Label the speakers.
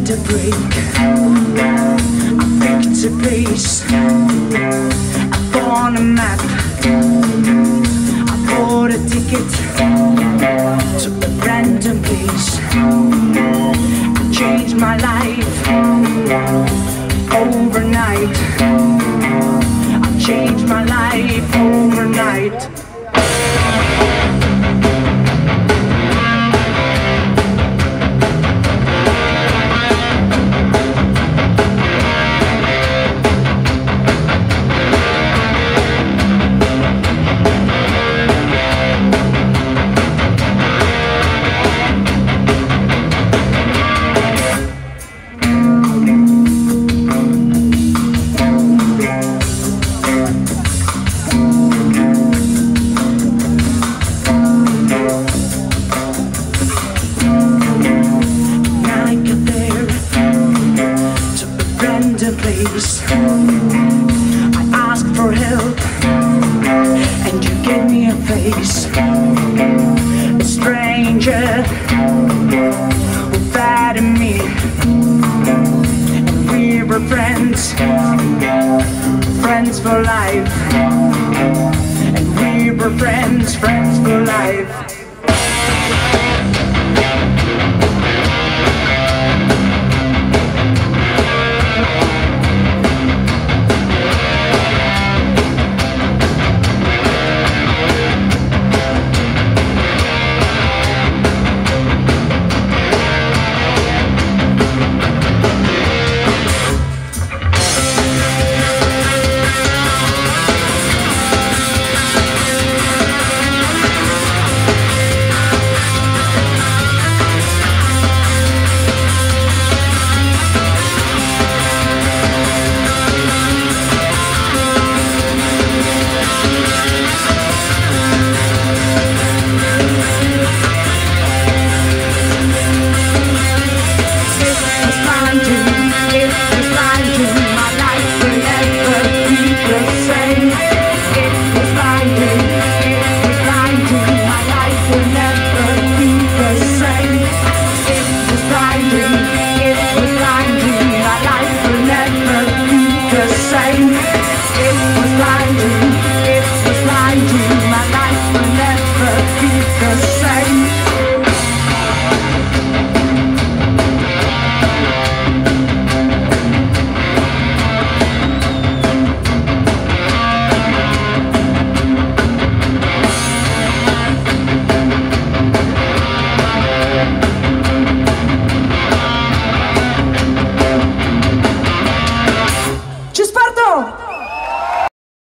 Speaker 1: a break. I picked a place. I found a map. I bought a ticket to a random place. I changed my life overnight. I changed my life overnight. Place. I asked for help and you gave me a face. A stranger who fed me, and we were friends, friends for life. And we were friends, friends for life. It was blinding, my life will never be the same.